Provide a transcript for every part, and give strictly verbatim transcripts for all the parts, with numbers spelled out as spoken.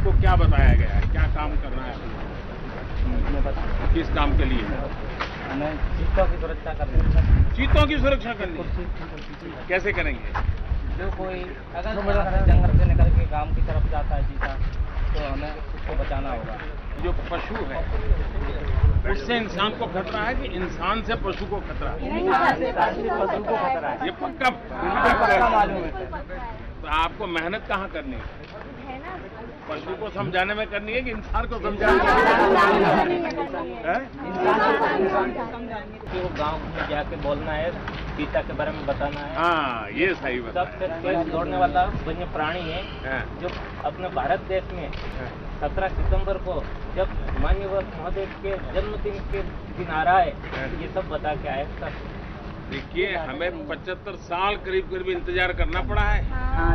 आपको क्या बताया गया है, क्या काम करना है? मैं बता किस काम के लिए? हमें चीतों की सुरक्षा करनी है। चीतों की सुरक्षा करनी है। कैसे करेंगे? जो कोई अगर जंगल से निकल के गांव की तरफ जाता है चीता, तो हमें उसको बचाना होगा। जो पशु है उससे इंसान को खतरा है कि इंसान से पशु को खतरा है? पशु को खतरा है, ये पक्का पक्का मालूम है। तो आपको मेहनत कहाँ करनी है? पशु को समझाने में करनी है कि इंसान को समझाने में करनी है? कि वो गांव में जाके बोलना है, चीता के बारे में बताना है। हाँ, ये सही बात सबसे तेज दौड़ने वाला वन्य प्राणी है, है। जो अपने भारत देश में सत्रह सितंबर को जब माननीय महोदय के जन्मदिन के दिन आ रहा है, ये सब बता के आए सब। देखिए, हमें पचहत्तर साल करीब करीब इंतजार करना पड़ा है।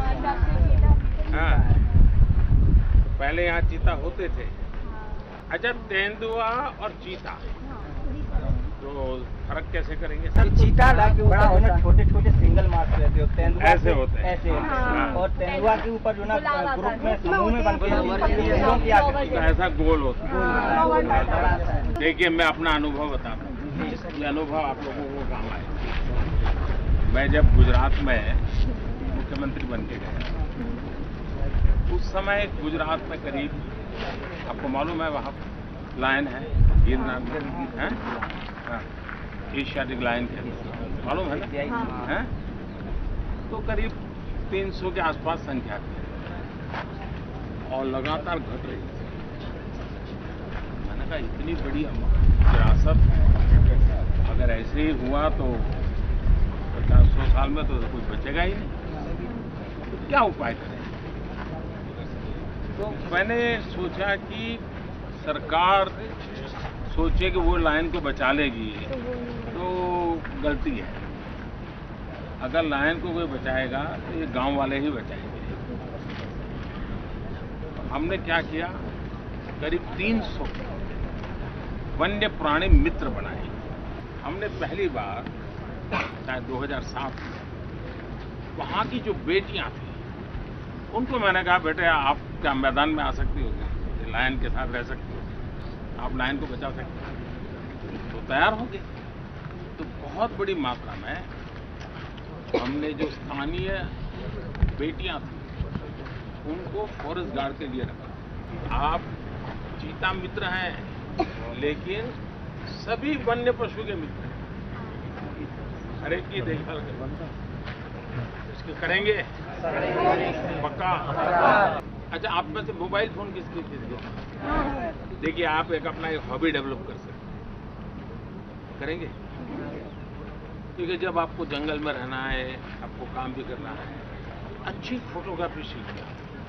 हाँ, पहले यहाँ चीता होते थे। अच्छा, तेंदुआ और चीता तो फर्क कैसे करेंगे? सर, चीता बड़ा होने छोटे छोटे सिंगल मार्क्स रहते हो, तेंदुआ ऐसे होते हैं, ऐसे हाँ। और तेंदुआ के ऊपर जो ना ग्रुप में समूह में बनते हैं, तो ऐसा गोल होता है। देखिए, मैं अपना अनुभव बताता हूँ, ये अनुभव आप लोगों को काम आए। मैं जब गुजरात में मुख्यमंत्री बन के गया, उस समय गुजरात में करीब, आपको मालूम है वहाँ लायन है, गिरनार है, हाँ, एशियाटिक लायन के मालूम है ना? है? तो करीब तीन सौ के आसपास संख्या थी और लगातार घट रही थी। मैंने कहा इतनी बड़ी विरासत अगर ऐसे ही हुआ तो पचास सौ साल में तो कुछ बचेगा ही नहीं, तो क्या उपाय करें? तो मैंने सोचा कि सरकार सोचे कि वो लायन को बचा लेगी तो गलती है। अगर लायन को कोई बचाएगा तो ये गांव वाले ही बचाएंगे। तो हमने क्या किया, करीब तीन सौ वन्य प्राणी मित्र बनाए। हमने पहली बार शायद दो हज़ार सात में वहाँ की जो बेटियां थी उनको मैंने कहा, बेटे आप क्या मैदान में आ सकती होगी, लायन के साथ रह सकती हो, आप लायन को बचा सकते हैं? तो तैयार हो गए। तो बहुत बड़ी मात्रा में हमने जो स्थानीय बेटियां थी उनको फॉरेस्ट गार्ड के लिए रखा। आप चीता मित्र हैं लेकिन सभी वन्य पशु के मित्र हैं, हर एक की देखभाल करेंगे, इसके करेंगे पक्का। अच्छा, आप में से मोबाइल फोन किसकी किसके? देखिए, आप एक अपना एक हॉबी डेवलप कर सकते करेंगे, क्योंकि जब आपको जंगल में रहना है, आपको काम भी करना है, अच्छी फोटोग्राफी सीखिए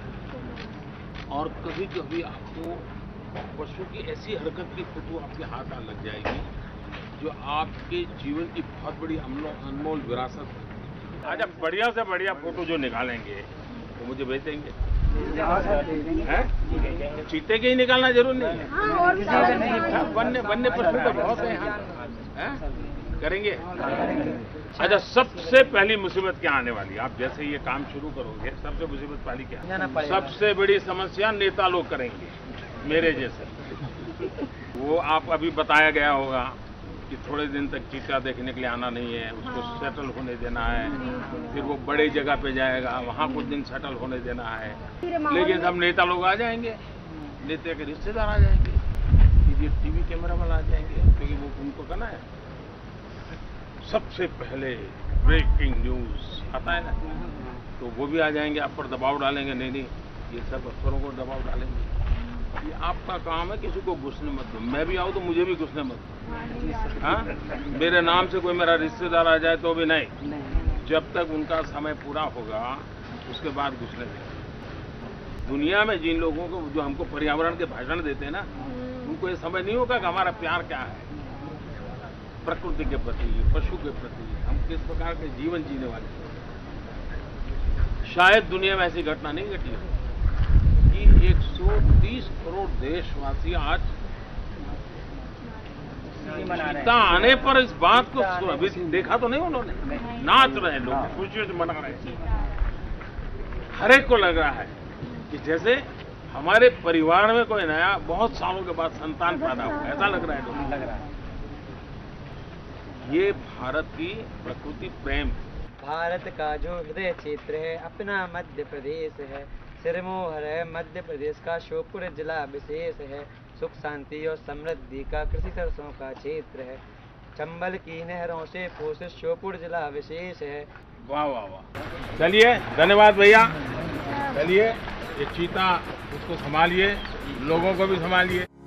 और कभी कभी आपको पशु की ऐसी हरकत की फोटो आपके हाथ आ लग जाएगी जो आपके जीवन की बहुत बड़ी अनमोल विरासत है। अच्छा, बढ़िया से बढ़िया फोटो जो निकालेंगे वो मुझे भेज देंगे। हैं? चीते के ही निकालना जरूर नहीं है, वन्य वन्य पशु तो बहुत है यहाँ। हैं? करेंगे? अच्छा, सबसे पहली मुसीबत क्या आने वाली है? आप जैसे ये काम शुरू करोगे, सबसे मुसीबत पहली क्या? सबसे बड़ी समस्या नेता लोग करेंगे, मेरे जैसे। वो आप अभी बताया गया होगा कि थोड़े दिन तक चीता देखने के लिए आना नहीं है, उसको सेटल होने देना है, फिर वो बड़े जगह पे जाएगा, वहाँ कुछ दिन सेटल होने देना है। लेकिन सब नेता लोग आ जाएंगे, नेता के रिश्तेदार आ जाएंगे, ये टीवी कैमरा वाला आ जाएंगे, क्योंकि वो उनको करना है। सबसे पहले ब्रेकिंग न्यूज आता है ना, तो वो भी आ जाएंगे, आप पर दबाव डालेंगे, नहीं नहीं ये सब अफसरों को दबाव डालेंगे। ये आपका काम है, किसी को घुसने मत दो। मैं भी आऊँ तो मुझे भी घुसने मत दो। हाँ, मेरे नाम से कोई मेरा रिश्तेदार आ जाए तो भी नहीं, जब तक उनका समय पूरा होगा उसके बाद घुसने देंगे। दुनिया में जिन लोगों को जो हमको पर्यावरण के भाषण देते हैं ना, उनको ये समझ नहीं होगा कि हमारा प्यार क्या है प्रकृति के प्रति, पशु के प्रति, हम किस प्रकार के जीवन जीने वाले। शायद दुनिया में ऐसी घटना नहीं घटी हो कि एक सौ तीस करोड़ देशवासी आज चीता आने पर इस बात को अभी देखा तो नहीं उन्होंने, नाच रहे लोग, खुशी से मना रहे। हर एक को लग रहा है कि जैसे हमारे परिवार में कोई नया बहुत सालों के बाद संतान पैदा हुआ, ऐसा लग रहा है लोगों लग रहा है। ये भारत की प्रकृति प्रेम। भारत का जो हृदय क्षेत्र है अपना मध्य प्रदेश है, सिरमौर है मध्य प्रदेश का श्योपुर जिला विशेष है, सुख शांति और समृद्धि का कृषि सरसों का क्षेत्र है, चंबल की नहरों से पोषित श्योपुर जिला विशेष है। वाह वाह वाह। चलिए धन्यवाद भैया। चलिए ये चीता उसको संभालिए, लोगों को भी संभालिए।